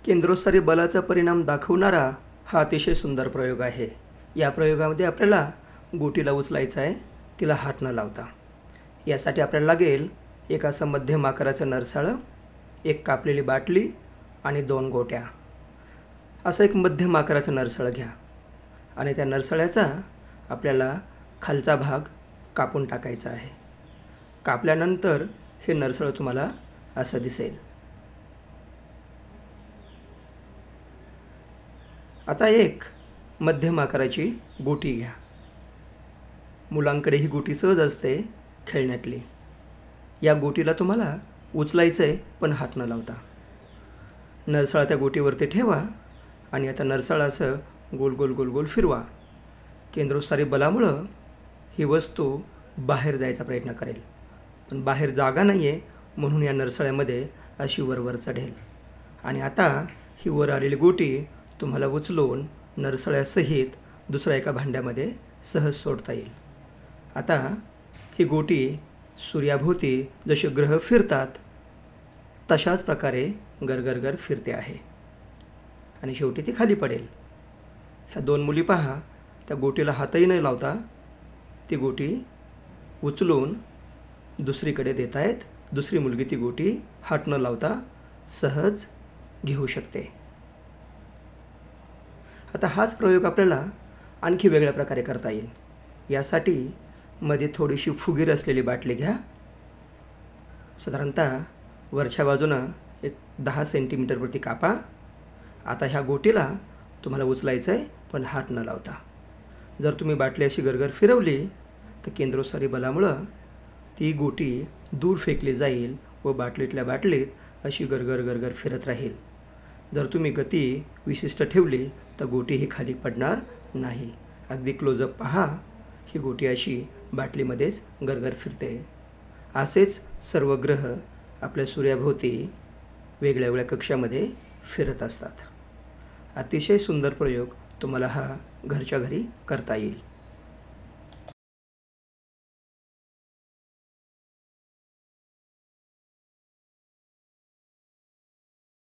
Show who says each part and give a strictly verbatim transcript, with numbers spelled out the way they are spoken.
Speaker 1: केंद्रोत्सारी बलाचा परिणाम दाखवणारा हा अतिशय सुंदर प्रयोग आहे। या प्रयोगामध्ये आपल्याला गोटीला उचलायचं आहे, तिला हात न लावता। यासाठी आपल्याला लागेल एक असं मध्यम आकाराचं नरसाळं, एक कापलेली बाटली आणि दोन गोट्या। असं एक मध्यम आकाराचं नरसाळं घ्या आणि त्या नरसाळ्याचा आपल्याला खालचा भाग कापून टाकायचा आहे। कापल्यानंतर हे नरसाळं तुम्हाला असं दिसेल। आता एक मध्यम आकाराची गोटी घ्या। मुलांकडे ही गोटी सहज असते खेळण्यातली। या गोटीला तुम्हाला उचलायचं आहे पण हात न लावता। नरसाळा त्या गोटीवरती ठेवा आणि आता नरसाळा असं गोल गोल गोल गोल फिरवा। केंद्रोत्सारी बलामुळं ही वस्तू बाहेर जायचा प्रयत्न करेल, पण बाहेर जागा नाही आहे म्हणून या नरसाळ्यामध्ये अशी वरवर चढेल। आणि आता ही वर आलेली गोटी तुम्हाला उचलून नरसाळ्यासहित दुसऱ्या एका भांड्यामध्ये सहज सोडता येईल। आता ही गोटी सूर्याभोवती जसे ग्रह फिरतात तशाच प्रकारे गरगरगर फिरते आहे आणि शेवटी ती खाली पडेल। ह्या दोन मुली पहा, त्या गोटीला हातही न लावता ती गोटी उचलून दुसरीकडे देत आहेत। दुसरी मुलगी ती गोटी हात न लावता सहज घेऊ शकते। आता हाच प्रयोग आपल्याला आणखी वेगळ्या प्रकारे करता येईल। यासाठी मध्ये थोडीशी फुगीर असलेली बाटली घ्या। साधारणतः वरच्या बाजूनं एक दहा सेंटीमीटरवरती कापा। आता ह्या गोटीला तुम्हाला उचलायचं आहे पण हात न लावता। जर तुम्ही बाटली अशी गरगर फिरवली तर केंद्रोत्सारी बलामुळं ती गोटी दूर फेकली जाईल व बाटलीतल्या बाटलीत अशी गरगर गरगर फिरत राहील। जर तुम्ही गती विशिष्ट ठेवली तर गोटी ही खाली पडणार नाही। अगदी क्लोजअप पहा, ही गोटी अशी बाटलीमध्येच गरगर फिरते। असेच सर्व ग्रह आपल्या सूर्याभोवती वेगळ्या वेगळ्या कक्षामध्ये फिरत असतात। अतिशय सुंदर प्रयोग तुम्हाला हा घरच्या घरी करता येईल।